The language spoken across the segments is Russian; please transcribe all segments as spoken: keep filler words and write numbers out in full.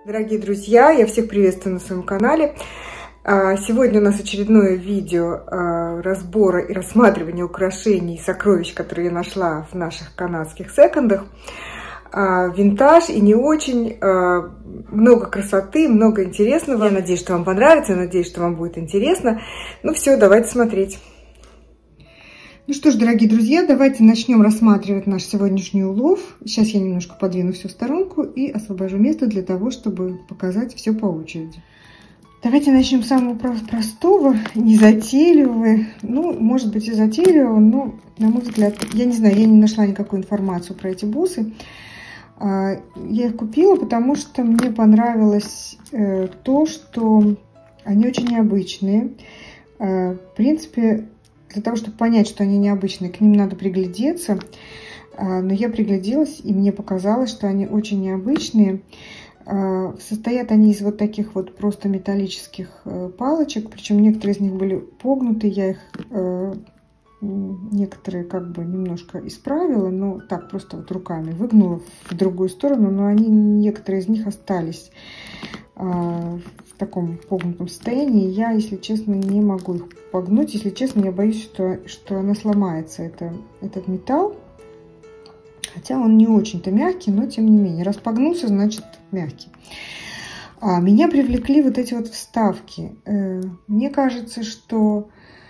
Дорогие друзья, я всех приветствую на своем канале. Сегодня у нас очередное видео разбора и рассматривания украшений и сокровищ, которые я нашла в наших канадских секондах. Винтаж и не очень, много красоты, много интересного. Я надеюсь, что вам понравится, я надеюсь, что вам будет интересно. Ну все, давайте смотреть. Ну что ж, дорогие друзья, давайте начнем рассматривать наш сегодняшний улов. Сейчас я немножко подвину все в сторонку и освобожу место для того, чтобы показать все по очереди. Давайте начнем с самого простого, незатейливого. Ну, может быть и затейливого, но, на мой взгляд, я не знаю, я не нашла никакую информацию про эти бусы. Я их купила, потому что мне понравилось то, что они очень необычные. В принципе, для того, чтобы понять, что они необычные, к ним надо приглядеться. Но я пригляделась, и мне показалось, что они очень необычные. Состоят они из вот таких вот просто металлических палочек. Причем некоторые из них были погнуты. Я их некоторые как бы немножко исправила, но так просто вот руками выгнула в другую сторону. Но они, некоторые из них остались в таком погнутом состоянии. Я, если честно, не могу их погнуть. Если честно, я боюсь, что, что она сломается, это, этот металл. Хотя он не очень-то мягкий, но тем не менее. Раз погнулся, значит мягкий. А меня привлекли вот эти вот вставки. Мне кажется, что,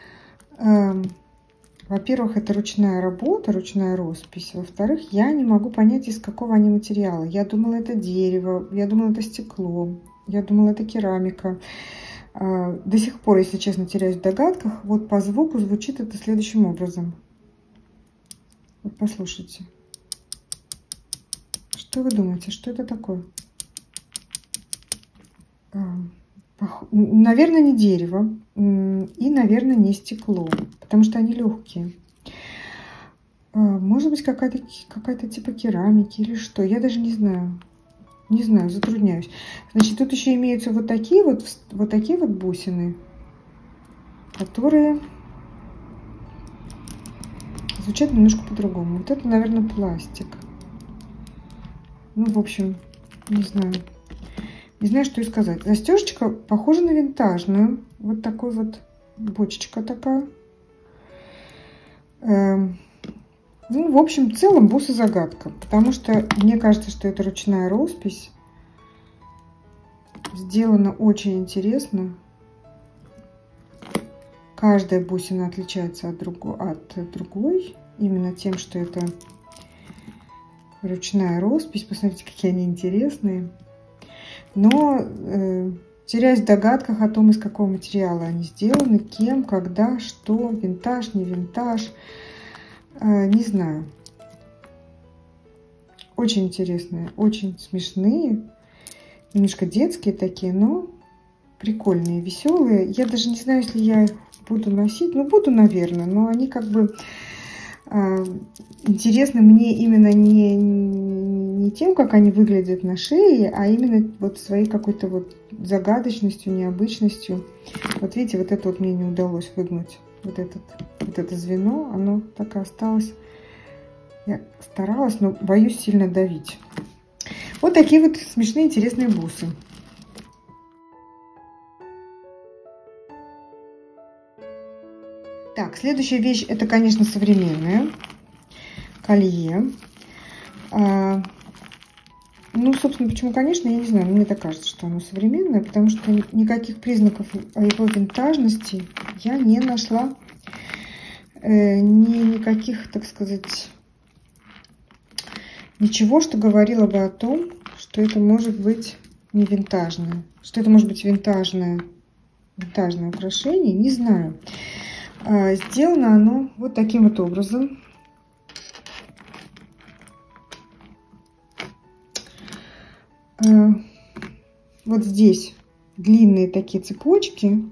во-первых, это ручная работа, ручная роспись. Во-вторых, я не могу понять, из какого они материала. Я думала, это дерево, я думала, это стекло. Я думала, это керамика. До сих пор, если честно, теряюсь в догадках. Вот по звуку звучит это следующим образом. Вот послушайте. Что вы думаете, что это такое? Наверное, не дерево. И, наверное, не стекло. Потому что они легкие. Может быть, какая-то какая-то типа керамики или что. Я даже не знаю. Не знаю, затрудняюсь. Значит, тут еще имеются вот такие вот, вот такие вот бусины, которые звучат немножко по-другому. Вот это, наверное, пластик. Ну, в общем, не знаю. Не знаю, что и сказать. Застежечка похожа на винтажную. Вот такой вот бочечка такая. Эм. Ну, в общем, в целом бусы загадка, потому что мне кажется, что это ручная роспись. Сделана очень интересно. Каждая бусина отличается от, друг... от другой, именно тем, что это ручная роспись. Посмотрите, какие они интересные. Но э, теряюсь в догадках о том, из какого материала они сделаны, кем, когда, что, винтаж, не винтаж. Не знаю. Очень интересные, очень смешные. Немножко детские такие, но прикольные, веселые. Я даже не знаю, если я их буду носить. Ну, буду, наверное, но они как бы э, интересны мне именно не, не тем, как они выглядят на шее, а именно вот своей какой-то вот загадочностью, необычностью. Вот видите, вот это вот мне не удалось выгнуть. Вот, этот, вот это звено, оно так и осталось. Я старалась, но боюсь сильно давить. Вот такие вот смешные, интересные бусы. Так, следующая вещь, это, конечно, современное колье. А, ну, собственно, почему, конечно, я не знаю, мне так кажется, что оно современное, потому что никаких признаков о его винтажности я не нашла. Э, ни, никаких, так сказать, ничего, что говорило бы о том, что это может быть не винтажное. Что это может быть винтажное, винтажное украшение, не знаю. А, сделано оно вот таким вот образом. Вот здесь длинные такие цепочки,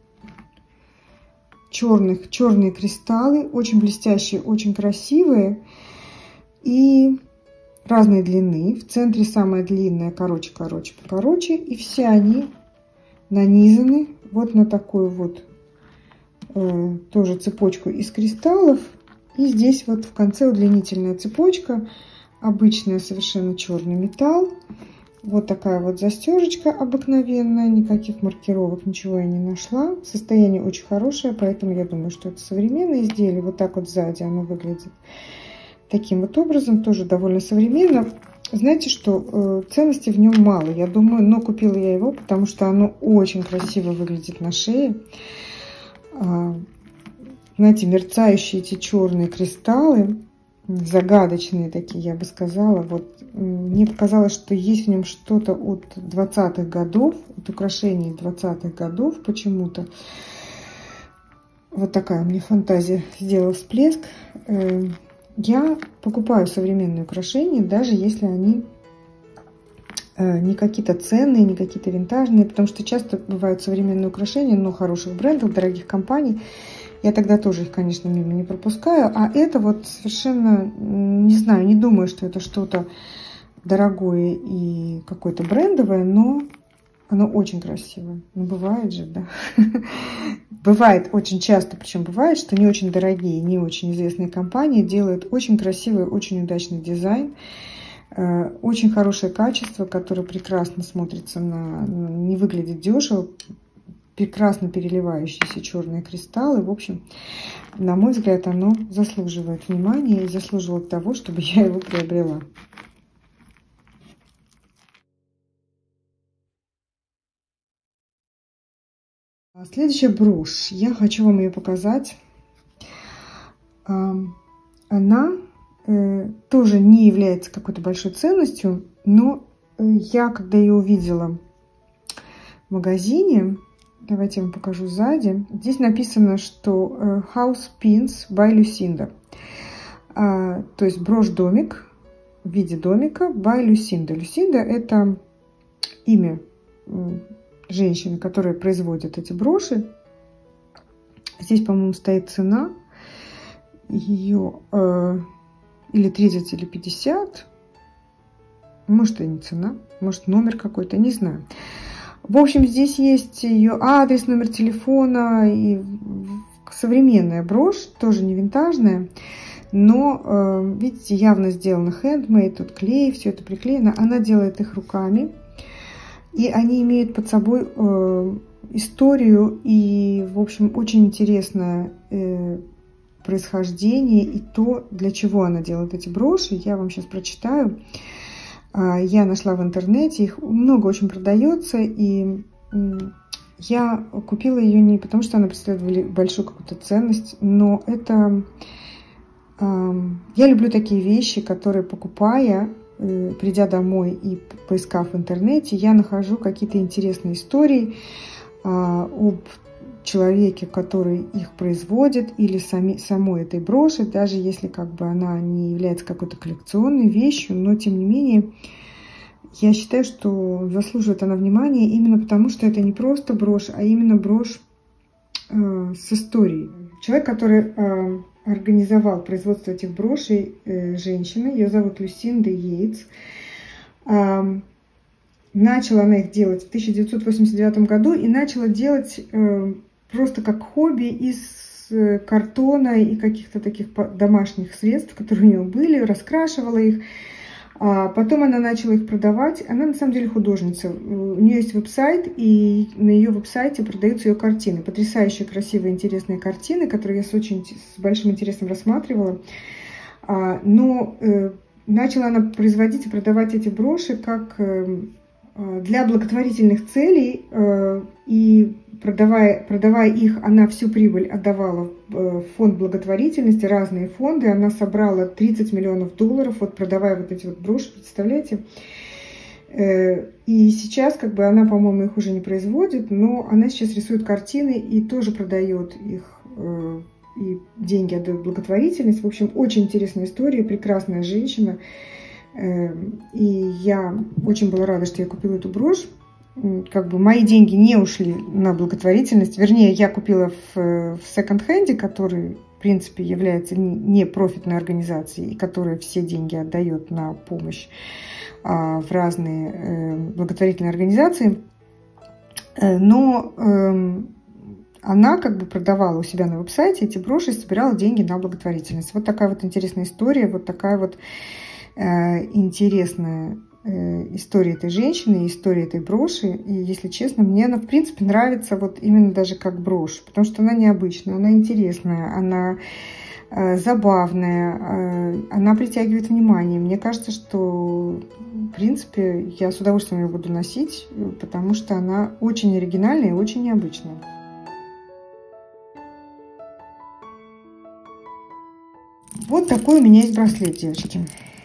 черных, черные кристаллы, очень блестящие, очень красивые и разной длины. В центре самая длинная, короче, короче, покороче. И все они нанизаны вот на такую вот э, тоже цепочку из кристаллов. И здесь вот в конце удлинительная цепочка, обычная совершенно черный металл. Вот такая вот застежечка обыкновенная, никаких маркировок, ничего я не нашла. Состояние очень хорошее, поэтому я думаю, что это современное изделие. Вот так вот сзади оно выглядит таким вот образом, тоже довольно современно. Знаете что, ценностей в нем мало, я думаю, но купила я его, потому что оно очень красиво выглядит на шее. Знаете, мерцающие эти черные кристаллы, загадочные такие, я бы сказала. Вот мне показалось, что есть в нем что-то от двадцатых годов, от украшений двадцатых годов почему-то. Вот такая у меня фантазия сделала всплеск. Я покупаю современные украшения, даже если они не какие-то ценные, не какие-то винтажные, потому что часто бывают современные украшения, но хороших брендов, дорогих компаний. Я тогда тоже их, конечно, мимо не пропускаю. А это вот совершенно, не знаю, не думаю, что это что-то дорогое и какое-то брендовое, но оно очень красивое. Ну, бывает же, да. Бывает очень часто, причем бывает, что не очень дорогие, не очень известные компании делают очень красивый, очень удачный дизайн. Очень хорошее качество, которое прекрасно смотрится, на, не выглядит дешево. Прекрасно переливающиеся черные кристаллы. В общем, на мой взгляд, оно заслуживает внимания и заслуживает того, чтобы я его приобрела. Следующая брошь. Я хочу вам ее показать. Она тоже не является какой-то большой ценностью, но я, когда ее увидела в магазине, давайте я вам покажу сзади. Здесь написано, что House Pins by Lucinda. То есть брошь-домик в виде домика by Lucinda. Lucinda — это имя женщины, которая производит эти броши. Здесь, по-моему, стоит цена. Ее э, или тридцать, или пятьдесят. Может, и не цена. Может, номер какой-то, не знаю. В общем, здесь есть ее адрес, номер телефона и современная брошь, тоже не винтажная, но, э, видите, явно сделано handmade, тут клей, все это приклеено. Она делает их руками, и они имеют под собой э, историю и, в общем, очень интересное э, происхождение и то, для чего она делает эти броши. Я вам сейчас прочитаю. Я нашла в интернете, их много очень продается, и я купила ее не потому, что она представляет большую какую-то ценность, но это... Я люблю такие вещи, которые, покупая, придя домой и поискав в интернете, я нахожу какие-то интересные истории об человеке, который их производит, или сами, самой этой броши, даже если как бы она не является какой-то коллекционной вещью, но тем не менее я считаю, что заслуживает она внимания именно потому, что это не просто брошь, а именно брошь э, с историей. Человек, который э, организовал производство этих брошей, э, женщина, ее зовут Люсинда Йейтс. Э, начала она их делать в тысяча девятьсот восемьдесят девятом году и начала делать э, просто как хобби из картона и каких-то таких домашних средств, которые у нее были, раскрашивала их. А потом она начала их продавать. Она на самом деле художница. У нее есть веб-сайт, и на ее веб-сайте продаются ее картины. Потрясающие, красивые, интересные картины, которые я с очень с большим интересом рассматривала. Но начала она производить и продавать эти броши как для благотворительных целей, и продавая, продавая их, она всю прибыль отдавала в фонд благотворительности, разные фонды. Она собрала тридцать миллионов долларов, вот продавая вот эти вот броши, представляете? И сейчас, как бы, она, по-моему, их уже не производит, но она сейчас рисует картины и тоже продает их, и деньги отдает в благотворительность. В общем, очень интересная история, прекрасная женщина. И я очень была рада, что я купила эту брошь. Как бы мои деньги не ушли на благотворительность. Вернее, я купила в, в секонд-хенде, который, в принципе, является не профитной организацией, и которая все деньги отдает на помощь а, в разные э, благотворительные организации. Но э, она как бы продавала у себя на веб-сайте эти броши и собирала деньги на благотворительность. Вот такая вот интересная история, вот такая вот интересная история этой женщины, история этой броши. И, если честно, мне она, в принципе, нравится вот именно даже как брошь, потому что она необычная, она интересная, она э, забавная, э, она притягивает внимание. Мне кажется, что, в принципе, я с удовольствием ее буду носить, потому что она очень оригинальная и очень необычная. Вот такой у меня есть браслет, девочки.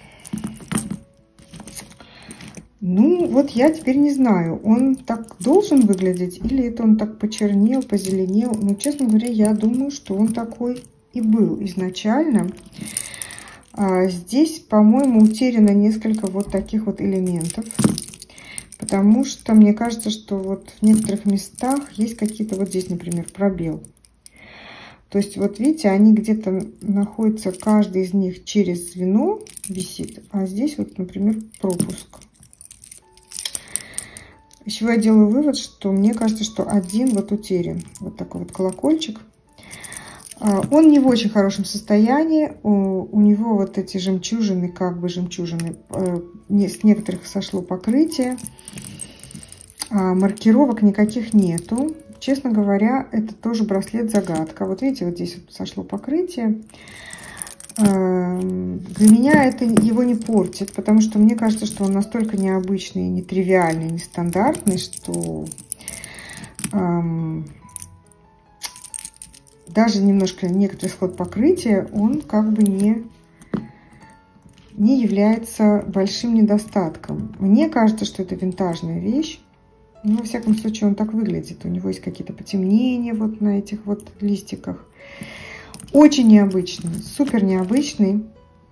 Ну, вот я теперь не знаю, он так должен выглядеть, или это он так почернел, позеленел. Но, честно говоря, я думаю, что он такой и был изначально. А здесь, по-моему, утеряно несколько вот таких вот элементов. Потому что мне кажется, что вот в некоторых местах есть какие-то, вот здесь, например, пробел. То есть, вот видите, они где-то находятся, каждый из них через звено висит, а здесь вот, например, пропуск. Еще я делаю вывод, что мне кажется, что один вот утерян. Вот такой вот колокольчик. Он не в очень хорошем состоянии. У него вот эти жемчужины, как бы жемчужины, с некоторых сошло покрытие. Маркировок никаких нету. Честно говоря, это тоже браслет-загадка. Вот видите, вот здесь вот сошло покрытие. Для меня это его не портит, потому что мне кажется, что он настолько необычный, нетривиальный, нестандартный, что эм, даже немножко некоторый сход покрытия, он как бы не, не является большим недостатком. Мне кажется, что это винтажная вещь. Ну, во всяком случае, он так выглядит. У него есть какие-то потемнения вот на этих вот листиках. Очень необычный, супер необычный.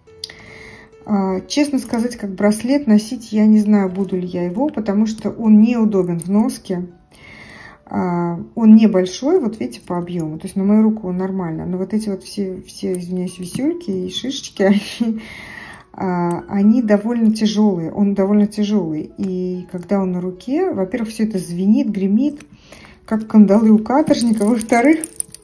Честно сказать, как браслет носить я не знаю, буду ли я его, потому что он неудобен в носке. Он небольшой, вот видите, по объему. То есть на мою руку он нормально. Но вот эти вот все, все извиняюсь, висюльки и шишечки, они, они довольно тяжелые. Он довольно тяжелый. И когда он на руке, во-первых, все это звенит, гремит, как кандалы у каторжника. Во-вторых,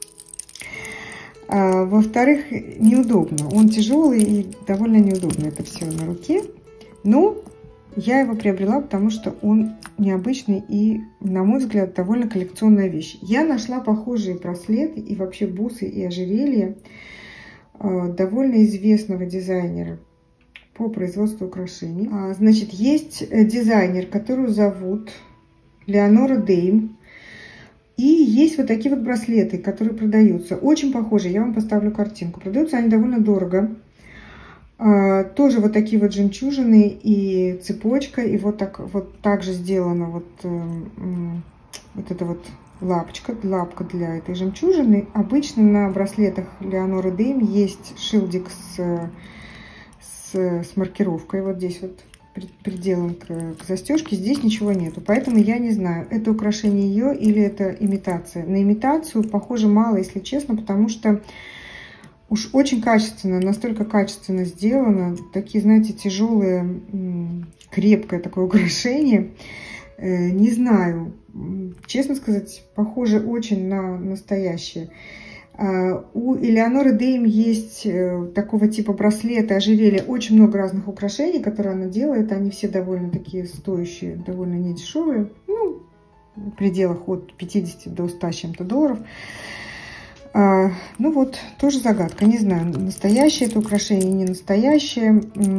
А, во-вторых, неудобно. Он тяжелый и довольно неудобно это все на руке. Но я его приобрела, потому что он необычный и, на мой взгляд, довольно коллекционная вещь. Я нашла похожие браслеты и вообще бусы и ожерелья довольно известного дизайнера по производству украшений. Значит, есть дизайнер, которую зовут Леонора Дейм. И есть вот такие вот браслеты, которые продаются. Очень похожи. Я вам поставлю картинку. Продаются они довольно дорого. А, тоже вот такие вот жемчужины и цепочка. И вот так вот также сделана вот, э, вот эта вот лапочка, лапка для этой жемчужины. Обычно на браслетах Леонора Дейм есть шилдик с, с, с маркировкой. Вот здесь вот приделан к, к застежке. Здесь ничего нету, поэтому я не знаю, это украшение ее или это имитация. На имитацию похоже мало, если честно, потому что уж очень качественно, настолько качественно сделано. Такие, знаете, тяжелые, крепкое такое украшение. Не знаю, честно сказать, похоже очень на настоящее. У Элеоноры Дейм есть такого типа браслеты, ожерелья, очень много разных украшений, которые она делает. Они все довольно такие стоящие, довольно недешевые. Ну, в пределах от пятидесяти до ста с чем-то долларов. А, ну вот, тоже загадка. Не знаю, настоящее это украшение, не настоящее.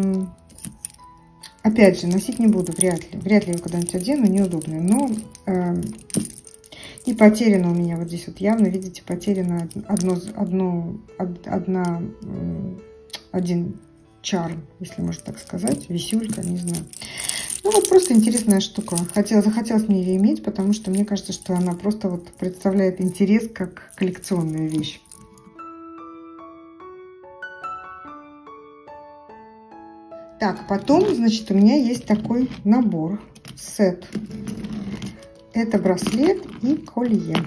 Опять же, носить не буду, вряд ли. Вряд ли я когда-нибудь одену, неудобно. Но... И потеряно у меня вот здесь вот явно, видите, потеряно одно, одно, одна, один чарм, если можно так сказать, висюлька, не знаю. Ну вот просто интересная штука. Хотела, захотелось мне ее иметь, потому что мне кажется, что она просто вот представляет интерес как коллекционная вещь. Так, потом, значит, у меня есть такой набор, сет. Это браслет и колье.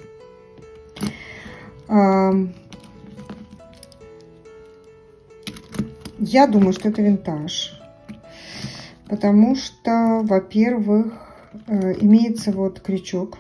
Я думаю, что это винтаж. Потому что, во-первых, имеется вот крючок.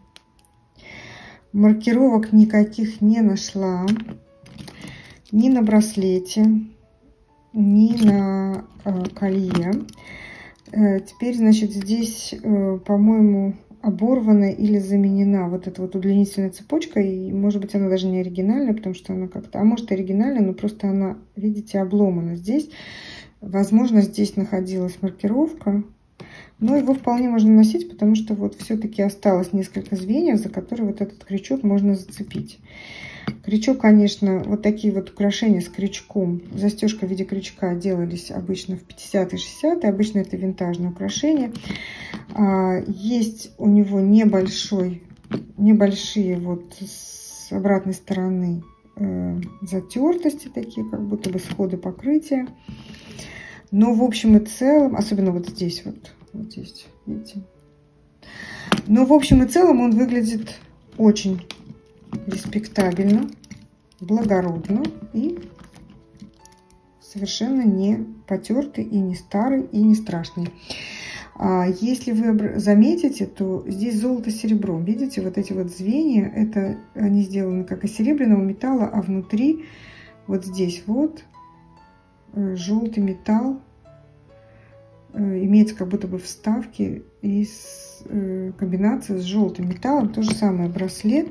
Маркировок никаких не нашла. Ни на браслете, ни на колье. Теперь, значит, здесь, по-моему, оборвана или заменена вот эта вот удлинительная цепочка. И, может быть, она даже не оригинальная, потому что она как-то... А может, оригинальная, но просто она, видите, обломана здесь. Возможно, здесь находилась маркировка. Но его вполне можно носить, потому что вот все-таки осталось несколько звеньев, за которые вот этот крючок можно зацепить. Крючок, конечно, вот такие вот украшения с крючком, застежка в виде крючка делались обычно в пятидесятые, шестидесятые. Обычно это винтажное украшение. Есть у него небольшой, небольшие вот с обратной стороны затертости, такие как будто бы сходы покрытия. Но в общем и целом, особенно вот здесь вот, вот здесь, видите. Но в общем и целом он выглядит очень респектабельно, благородно и совершенно не потертый и не старый и не страшный. А если вы заметите, то здесь золото с серебром. Видите, вот эти вот звенья, это они сделаны как из серебряного металла, а внутри вот здесь вот желтый металл, имеется как будто бы вставки из комбинации с желтым металлом. То же самое браслет.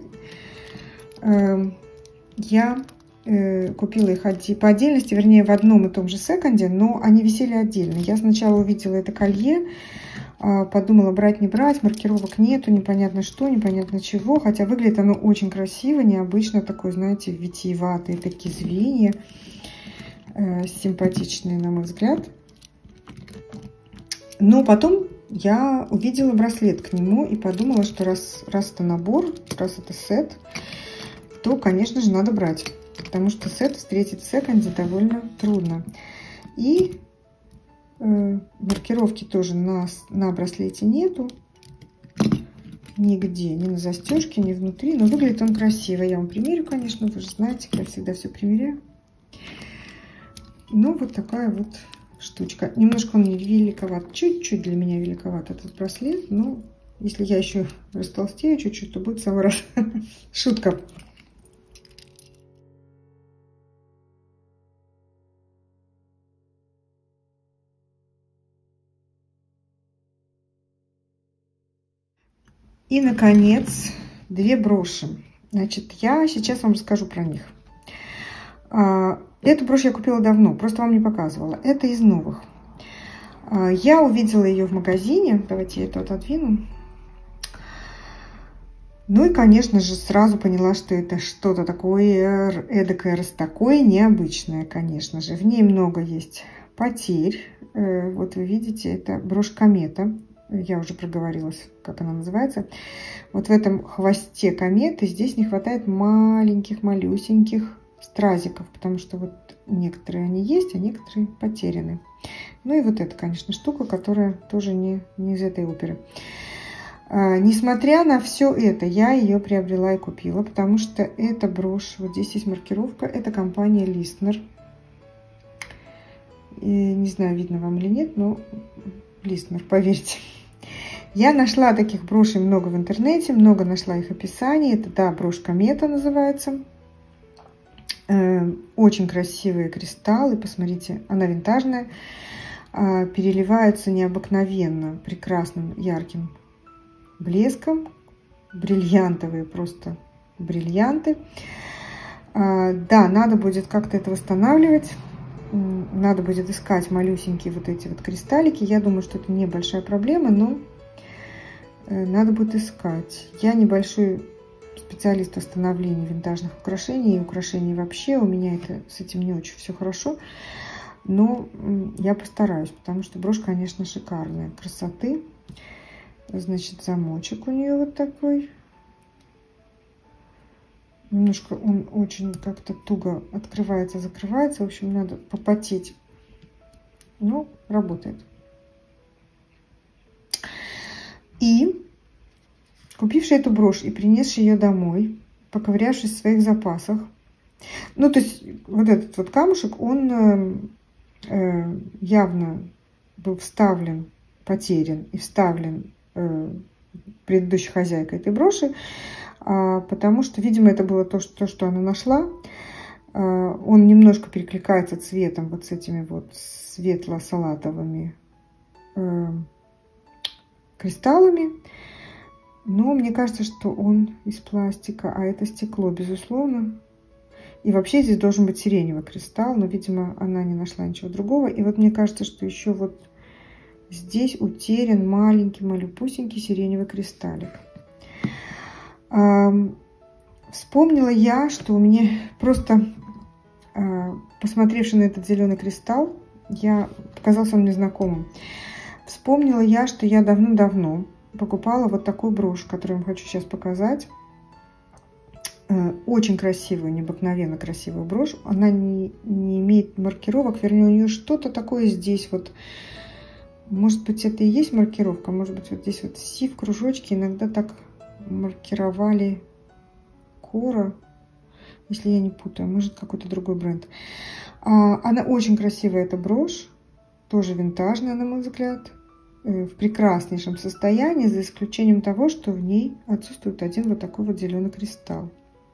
Я купила их по отдельности, вернее в одном и том же секонде, но они висели отдельно. Я сначала увидела это колье, подумала, брать не брать, маркировок нету, непонятно что, непонятно чего, хотя выглядит оно очень красиво, необычно, такое, знаете, витиеватые такие звенья, симпатичные, на мой взгляд. Но потом я увидела браслет к нему и подумала, что раз, раз это набор, раз это сет, то, конечно же, надо брать. Потому что сет встретить в секонде довольно трудно. И э, маркировки тоже на, на браслете нету. Нигде, ни на застежке, ни внутри. Но выглядит он красиво. Я вам примерю, конечно, вы же знаете, я всегда все примеряю. Ну, вот такая вот штучка. Немножко он мне великоват. Чуть-чуть для меня великоват этот браслет. Но если я еще растолстею чуть-чуть, то будет в самый раз. Шутка. И, наконец, две броши. Значит, я сейчас вам расскажу про них. Эту брошь я купила давно, просто вам не показывала. Это из новых. Я увидела ее в магазине. Давайте я это отодвину. Ну и, конечно же, сразу поняла, что это что-то такое эдакое, такое необычное, конечно же. В ней много есть потерь. Вот вы видите, это брошь комета. Я уже проговорилась, как она называется. Вот в этом хвосте кометы здесь не хватает маленьких, малюсеньких стразиков, потому что вот некоторые они есть, а некоторые потеряны. Ну и вот эта, конечно, штука, которая тоже не, не из этой оперы. А, несмотря на все это, я ее приобрела и купила, потому что эта брошь, вот здесь есть маркировка, это компания Листнер. И не знаю, видно вам или нет, но Листнер, поверьте. Я нашла таких брошей много в интернете, много нашла их описаний. Это, да, брошь комета называется. Э, очень красивые кристаллы, посмотрите, она винтажная. Э, переливаются необыкновенно прекрасным ярким блеском. Бриллиантовые просто бриллианты. Э, да, надо будет как-то это восстанавливать. Надо будет искать малюсенькие вот эти вот кристаллики. Я думаю, что это небольшая проблема, но надо будет искать. Я небольшой специалист в восстановлении винтажных украшений и украшений вообще. У меня это с этим не очень все хорошо. Но я постараюсь, потому что брошь, конечно, шикарная. Красоты. Значит, замочек у нее вот такой. Немножко он очень как-то туго открывается, закрывается. В общем, надо попотеть. Но работает. И купивший эту брошь и принесший ее домой, поковырявшись в своих запасах. Ну, то есть, вот этот вот камушек, он э, явно был вставлен, потерян и вставлен э, предыдущей хозяйкой этой броши. Потому что, видимо, это было то, что, то, что она нашла. Он немножко перекликается цветом вот с этими вот светло-салатовыми кристаллами. Но мне кажется, что он из пластика, а это стекло, безусловно. И вообще здесь должен быть сиреневый кристалл, но, видимо, она не нашла ничего другого. И вот мне кажется, что еще вот здесь утерян маленький, малюпусенький сиреневый кристаллик. А, вспомнила я, что у меня просто, а, посмотревши на этот зеленый кристалл, я показался он мне знакомым. Вспомнила я, что я давно-давно покупала вот такую брошь, которую я вам хочу сейчас показать. Очень красивую, необыкновенно красивую брошь. Она не, не имеет маркировок, вернее, у нее что-то такое здесь вот. Может быть, это и есть маркировка, может быть, вот здесь вот си в кружочке иногда так маркировали Кора, если я не путаю, может, какой-то другой бренд. А, она очень красивая, эта брошь, тоже винтажная, на мой взгляд, в прекраснейшем состоянии, за исключением того, что в ней отсутствует один вот такой вот зеленый кристалл.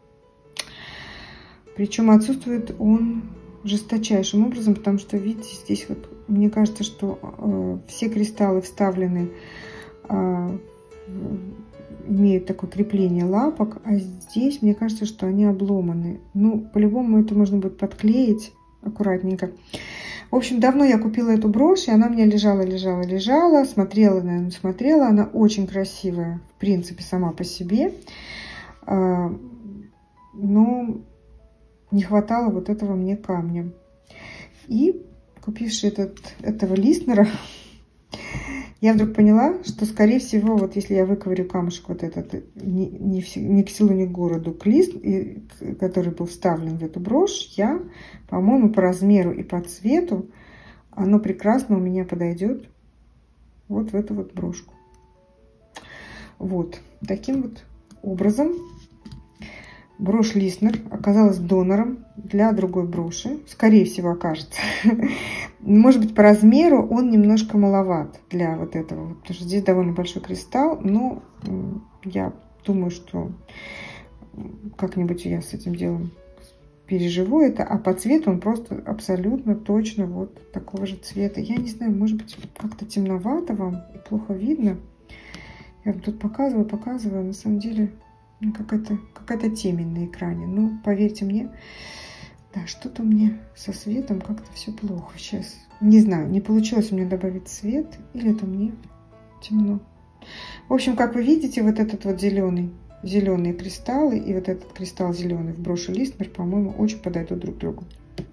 Причем отсутствует он жесточайшим образом, потому что, видите, здесь вот, мне кажется, что э, все кристаллы вставлены, э, имеют такое крепление лапок, а здесь, мне кажется, что они обломаны. Ну, по-любому это можно будет подклеить аккуратненько. В общем, давно я купила эту брошь, и она у меня лежала, лежала, лежала, смотрела, наверное, смотрела. Она очень красивая, в принципе, сама по себе. Э, но не хватало вот этого мне камня. И купивши этот, этого Лиснера, я вдруг поняла, что, скорее всего, вот если я выковырю камушек вот этот, ни, ни, ни к селу, ни к городу, клис, и, который был вставлен в эту брошь, я, по-моему, по размеру и по цвету, оно прекрасно у меня подойдет вот в эту вот брошку. Вот, таким вот образом брошь Лиснер оказалась донором для другой броши. Скорее всего, окажется. Может быть, по размеру он немножко маловат для вот этого. Потому что здесь довольно большой кристалл. Но я думаю, что как-нибудь я с этим делом переживу это. А по цвету он просто абсолютно точно вот такого же цвета. Я не знаю, может быть, как-то темновато вам и плохо видно. Я вам тут показываю, показываю. На самом деле какая-то какая-то темень на экране. Но поверьте мне, да, что-то мне со светом как-то все плохо сейчас. Не знаю, не получилось у меня добавить цвет, или это мне темно. В общем, как вы видите, вот этот вот зеленый, зеленые кристаллы и вот этот кристалл зеленый в броши Лиснер, по-моему, очень подойдут друг к другу.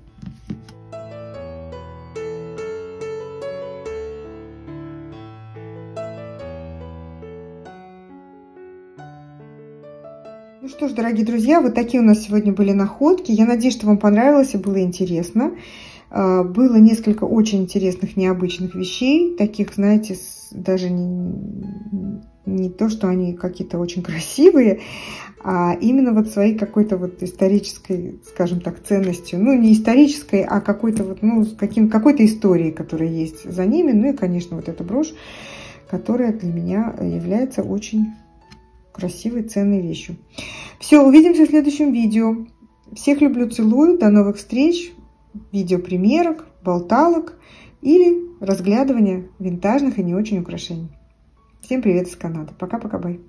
Ну что ж, дорогие друзья, вот такие у нас сегодня были находки. Я надеюсь, что вам понравилось и было интересно. Было несколько очень интересных, необычных вещей. Таких, знаете, даже не, не то, что они какие-то очень красивые, а именно вот своей какой-то вот исторической, скажем так, ценностью. Ну, не исторической, а какой-то вот, ну, каким, какой-то историей, которая есть за ними. Ну и, конечно, вот эта брошь, которая для меня является очень красивой, ценной вещью. Все, увидимся в следующем видео. Всех люблю, целую. До новых встреч. Видео примерок, болталок или разглядывания винтажных и не очень украшений. Всем привет из Канады. Пока-пока, бай.